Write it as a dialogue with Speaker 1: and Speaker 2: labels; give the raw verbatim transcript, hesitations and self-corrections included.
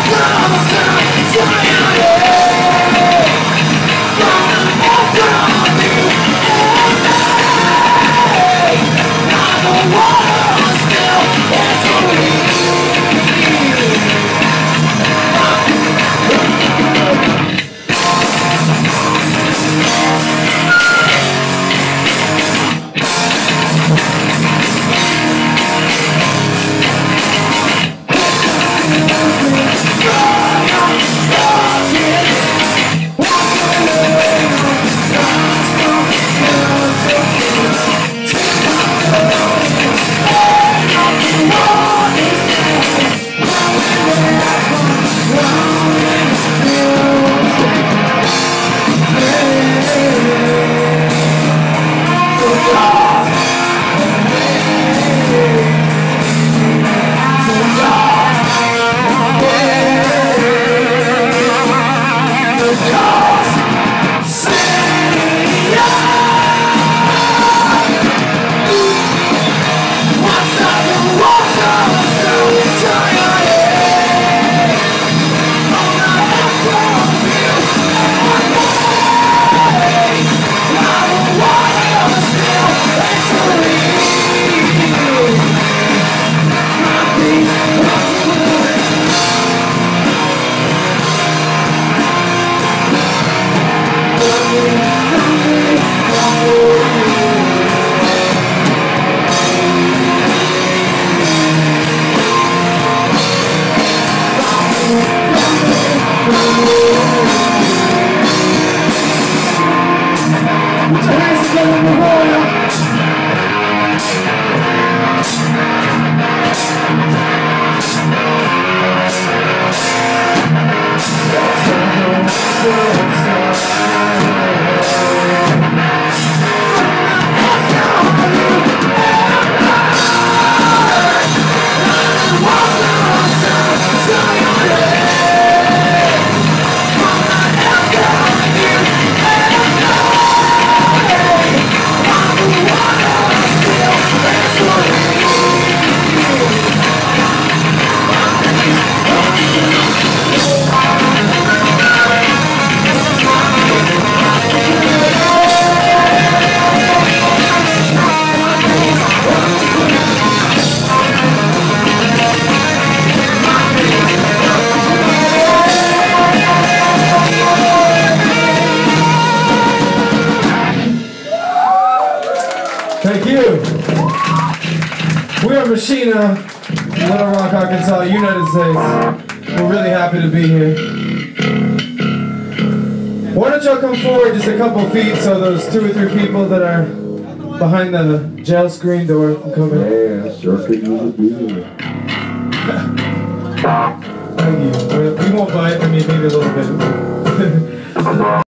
Speaker 1: Thank you. We are MACHINA, Little Rock, Arkansas, United States. We're really happy to be here. Why don't y'all come forward just a couple feet so those two or three people that are behind the jail screen door can come in.
Speaker 2: Yeah, sure could use a beer.
Speaker 1: Thank you. We won't bite, I mean maybe a little bit.